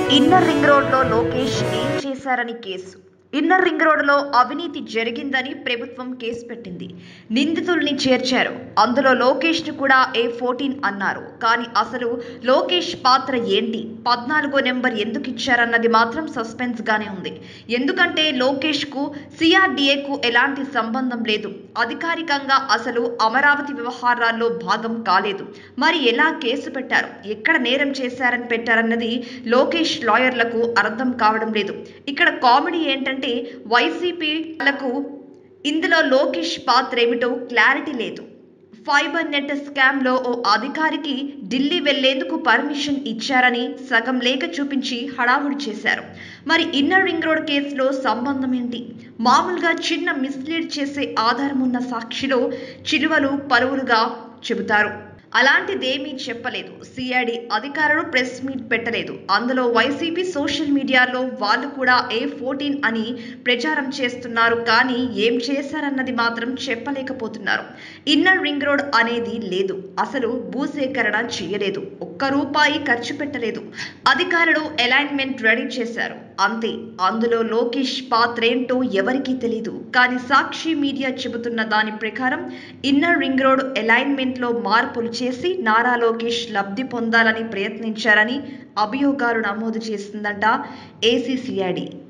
Inner ring రోడ్లో లోకేష్ ఏం చేశారని కేసు. ఇన్నర్ రింగ్ రోడ్లో అవినీతి జరిగిందని ప్రభుత్వం కేసు పెట్టింది. నిందితుల్ని చేర్చారు. అందులో లోకేష్ను కూడా A14 అన్నారు. కానీ అసలు లోకేష్ పాత్ర ఏంటి, 14 నెంబర్ ఎందుకు ఇచ్చారన్నది మాత్రం సస్పెన్స్ గానే ఉంది. ఎందుకంటే లోకేష్కు CRDAకు ఎలాంటి సంబంధం లేదు. అధికారికంగా అసలు అమరావతి వ్యవహారాల్లో భాగం కాలేదు. మరి ఎలా కేసు పెట్టారు, ఎక్కడ నేరం చేశారని పెట్టారన్నది లోకేష్ లాయర్లకు అర్థం కావడం లేదు. ఇక్కడ కామెడీ ఏంటంటే వైసీపీలకు ఇందులో లోకేష్ పాత్ర ఏమిటో క్లారిటీ లేదు. ఫైబర్ నెట్ స్కామ్ లో ఓ అధికారికి ఢిల్లీ వెళ్లేందుకు పర్మిషన్ ఇచ్చారని సగం లేఖ చూపించి హడావుడి చేశారు. మరి ఇన్నర్ రింగ్ రోడ్ కేసులో సంబంధం ఏంటి? మామూలుగా చిన్న మిస్లీడ్ చేసే ఆధారం ఉన్న సాక్షిలో చిలువలు పలువురుగా చెబుతారు. అలాంటిదేమీ చెప్పలేదు. సిఐడి అధికారులు ప్రెస్ మీట్ పెట్టలేదు. అందులో వైసీపీ సోషల్ మీడియాలో వాళ్ళు కూడా A14 అని ప్రచారం చేస్తున్నారు. కానీ ఏం చేశారన్నది మాత్రం చెప్పలేకపోతున్నారు. ఇన్నర్ రింగ్ రోడ్ అనేది లేదు. అసలు భూసేకరణ చేయలేదు. ఒక్క రూపాయి ఖర్చు పెట్టలేదు. అధికారులు అలైన్మెంట్ రెడీ చేశారు, అంతే. అందులో లోకేష్ పాత్ర ఏంటో ఎవరికీ తెలీదు. కానీ సాక్షి మీడియా చెబుతున్న దాని ప్రకారం ఇన్నర్ రింగ్ రోడ్ అలైన్మెంట్ లో మార్పులు చేసి నారా లోకేష్ లబ్ధి పొందాలని ప్రయత్నించారని అభియోగాలు నమోదు చేసిందంట ACCID.